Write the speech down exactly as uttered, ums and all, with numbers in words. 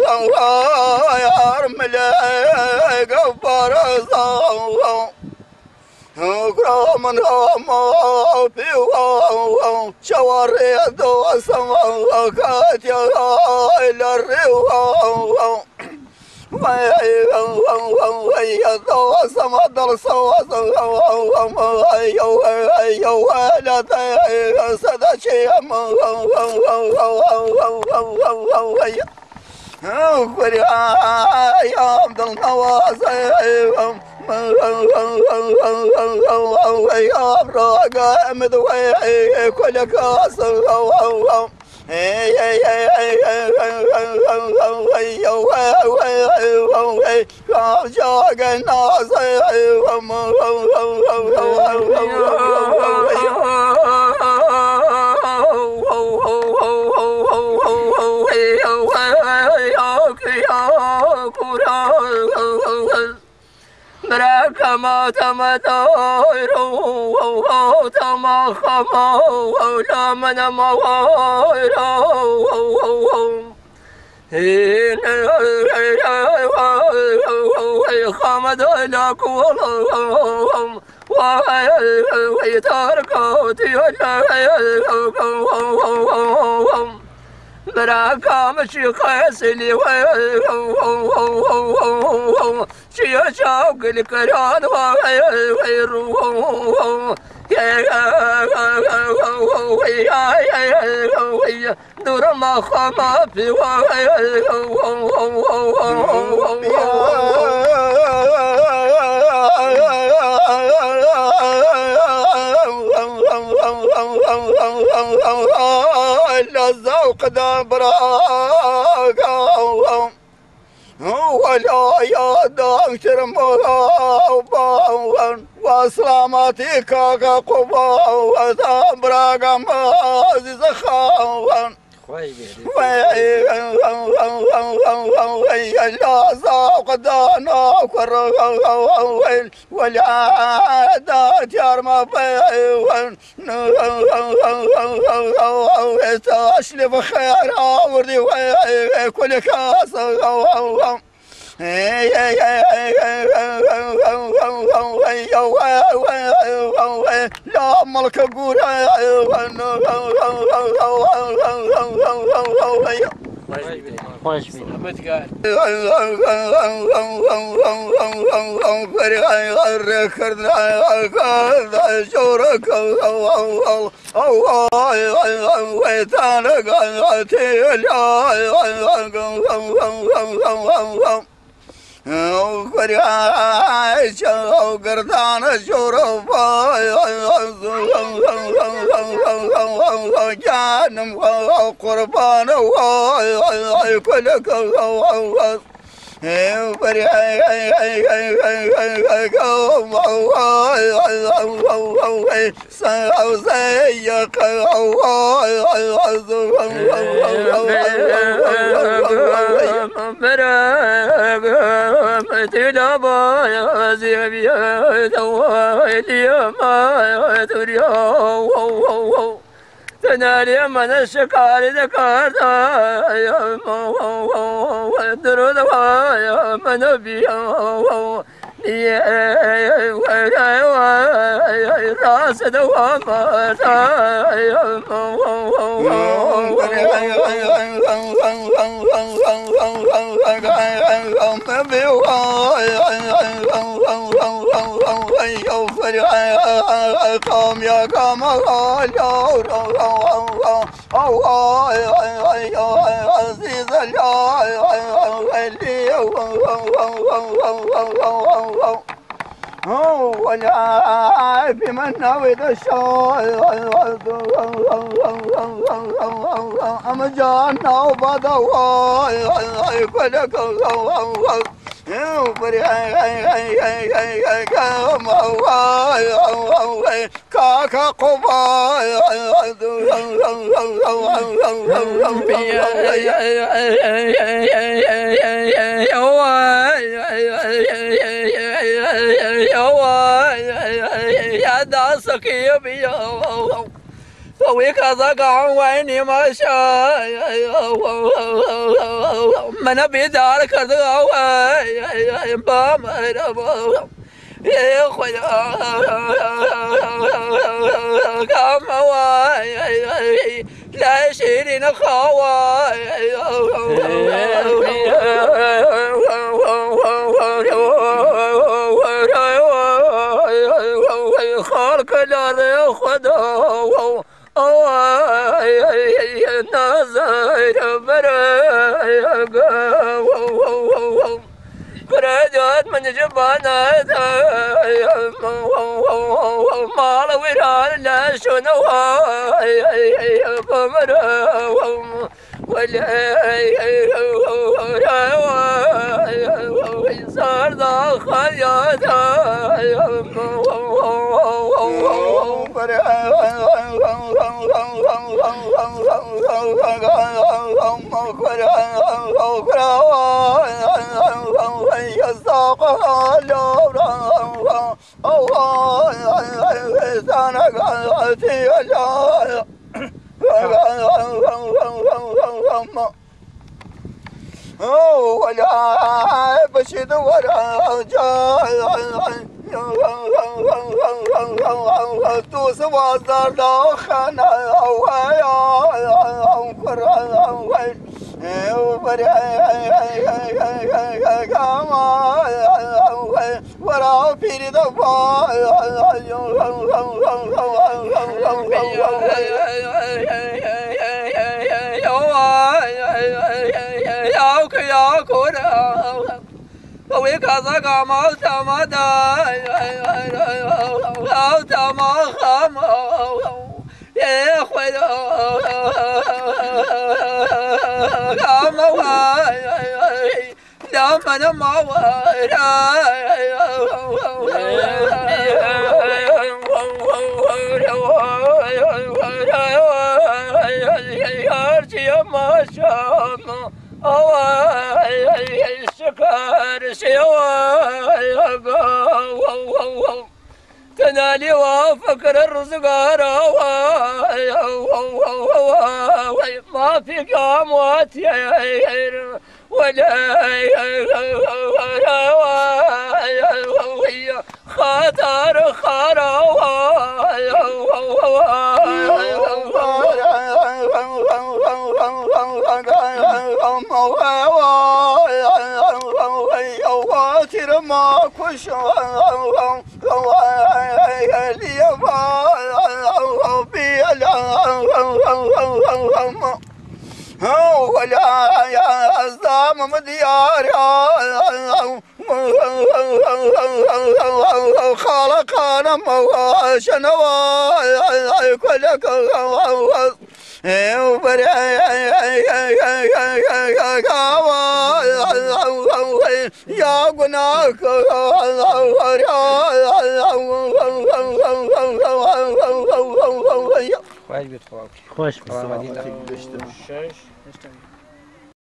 يا رملي قبر صوم كرام غام في واو شوارد وسما كاتيا إلى الريو ويا سما در سوا يا ولد صدى يا عبد النواصي يا براق مدوي كل كاس براك ما تمتايرو تما خمو لا من مويرو هين خمد لك ولهم ويتركوا تيجهم براك مشي خاسلي شي شوق الكران ويروح يا دور ما خما في الذوق دبراك ولا يا دكتور مغاوبا وسلامتك قبا وذبرك مازز خاوان ويا ذوق دانا كرغوين ولا دكتور مبين تشلف خير وردي كل كاس لا ملك قورا فرعاش وقردان الشرف جانم وقربان كلك تنالي من الشكار ذكرت يا درود يا من بيا يا راس دوامات قوم يا قوم عزيز ولا في من نويت الشاي أم جانا وبدوا كلك كاكا قبا يا داسك يا بيا وكذا قام ويني ما شاي من بيدار كذا وي بامر يا خويا قام وي لا شيرين خواي خالك لا خدا نازر برق برجات من جبانا مال ويران لا شنو بمرا ولا صار ذا خياتا ولا بشد ولا جاي توس وازار داخنا ويا قرآن ورا في دفاع يا كورا وكذا كما تمدا أو تما خم يا خويا كما واي لما ما ورا يا ما شاء الله أواي الشكر سواي تنالي وفكر الرزق رواي ما في قاموات ولا رواي خاطر خرواي ما كش ولا يا زام مديار خالق انا مواشنا كلك يا قناك خوش بید خواب خوش بید